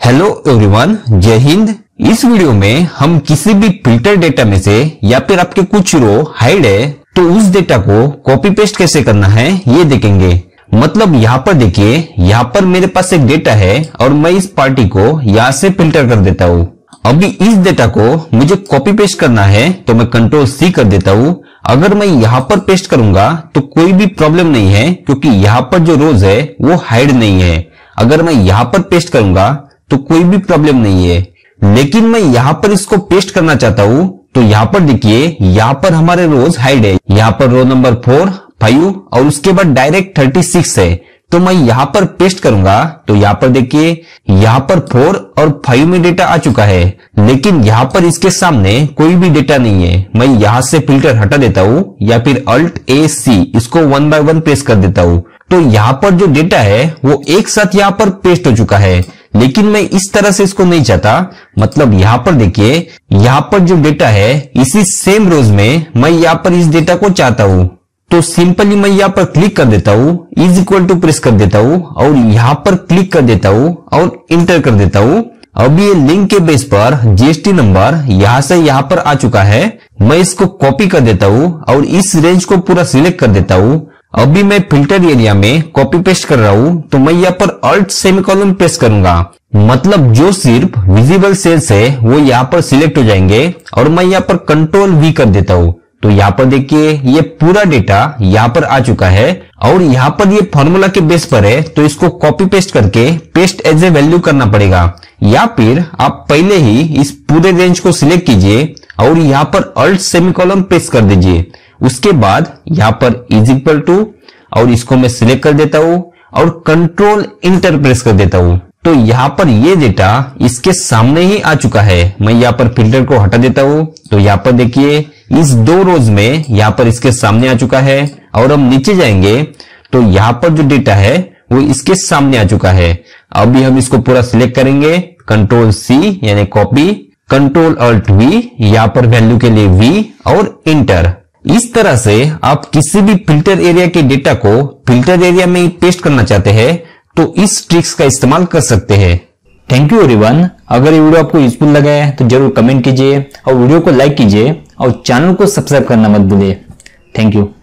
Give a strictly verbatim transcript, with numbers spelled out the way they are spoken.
Hello everyone, जय हिंद। इस video में हम किसी भी फिल्टर डेटा में से या फिर आपके कुछ रो हाइड है तो उस डेटा को कॉपी पेस्ट कैसे करना है ये देखेंगे। मतलब यहाँ पर देखिए, यहाँ पर मेरे पास एक डेटा है और मैं इस पार्टी को यहाँ से फिल्टर कर देता हूँ। अभी इस डेटा को मुझे कॉपी पेस्ट करना है तो मैं कंट्रोल सी कर देता हूँ। अगर मैं यहाँ पर पेस्ट करूंगा तो कोई भी प्रॉब्लम नहीं है क्योंकि यहाँ पर जो रोज है वो हाइड नहीं है। अगर मैं यहाँ पर पेस्ट करूंगा तो कोई भी प्रॉब्लम नहीं है, लेकिन मैं यहाँ पर इसको पेस्ट करना चाहता हूँ तो यहाँ पर देखिए, यहाँ पर हमारे रोज हाइड है। यहाँ पर रो नंबर फोर, फाइव और उसके बाद डायरेक्ट थर्टी सिक्स है। तो मैं यहाँ पर पेस्ट करूंगा तो यहाँ पर देखिए, यहाँ पर फोर और फाइव में डेटा आ चुका है, लेकिन यहाँ पर इसके सामने कोई भी डेटा नहीं है। मैं यहाँ से फिल्टर हटा देता हूँ या फिर अल्ट ए सी इसको वन बाय वन प्रेस कर देता हूँ। तो यहाँ पर जो डेटा है वो एक साथ यहाँ पर पेस्ट हो चुका है, लेकिन मैं इस तरह से इसको नहीं चाहता। मतलब यहाँ पर देखिए, यहाँ पर जो डेटा है इसी सेम रोज में मैं यहाँ पर इस डेटा को चाहता हूँ। तो सिंपली मैं यहाँ पर क्लिक कर देता हूँ, इज इक्वल टू प्रेस कर देता हूँ और यहाँ पर क्लिक कर देता हूँ और इंटर कर देता हूँ। अब ये लिंक के बेस पर जीएसटी नंबर यहाँ से यहाँ पर आ चुका है। मैं इसको कॉपी कर देता हूँ और इस रेंज को पूरा सिलेक्ट कर देता हूँ। अभी मैं फिल्टर एरिया में कॉपी पेस्ट कर रहा हूँ तो मैं यहाँ पर अल्ट सेमीकोलन प्रेस करूंगा। मतलब जो सिर्फ विजिबल सेल्स है वो यहाँ पर सिलेक्ट हो जाएंगे और मैं यहाँ पर कंट्रोल वी कर देता हूँ। तो यहाँ पर देखिए, ये पूरा डेटा यहाँ पर आ चुका है और यहाँ पर ये फॉर्मूला के बेस पर है तो इसको कॉपी पेस्ट करके पेस्ट एज ए वैल्यू करना पड़ेगा। या फिर आप पहले ही इस पूरे रेंज को सिलेक्ट कीजिए और यहाँ पर अल्ट सेमीकोलन प्रेस कर दीजिए। उसके बाद यहाँ पर इज इक्वल टू और इसको मैं सिलेक्ट कर देता हूँ और कंट्रोल इंटर प्रेस कर देता हूँ। तो यहाँ पर ये डेटा इसके सामने ही आ चुका है। मैं यहाँ पर फिल्टर को हटा देता हूँ तो यहाँ पर देखिए, इस दो रोज में यहाँ पर इसके सामने आ चुका है और हम नीचे जाएंगे तो यहाँ पर जो डेटा है वो इसके सामने आ चुका है। अभी हम इसको पूरा सिलेक्ट करेंगे, कंट्रोल सी यानी कॉपी, कंट्रोल अल्ट वी, यहाँ पर वैल्यू के लिए वी और इंटर। इस तरह से आप किसी भी फिल्टर एरिया के डेटा को फिल्टर एरिया में ही पेस्ट करना चाहते हैं तो इस ट्रिक्स का इस्तेमाल कर सकते हैं। Thank you everyone. अगर ये वीडियो आपको यूजफुल लगा है तो जरूर कमेंट कीजिए और वीडियो को लाइक कीजिए और चैनल को सब्सक्राइब करना मत भूलिए। Thank you.